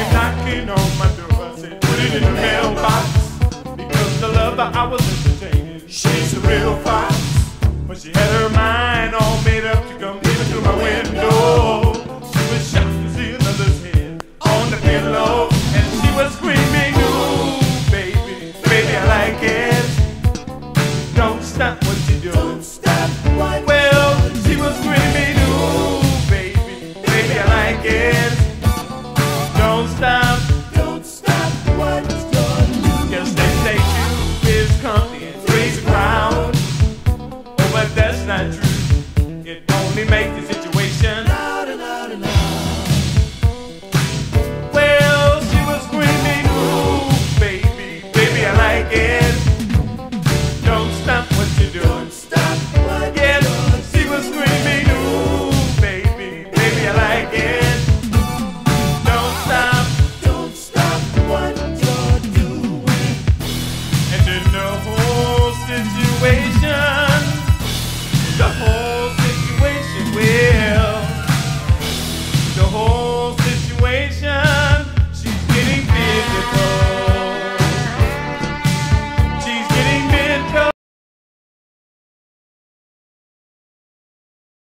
came knocking on my door. I said, put it in the mailbox, because the lover I was entertaining, she's a real fox. But she had her mind